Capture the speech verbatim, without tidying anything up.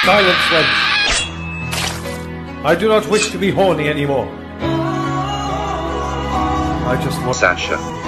Silence, wench. I do not wish to be horny anymore. I just want... Sasha.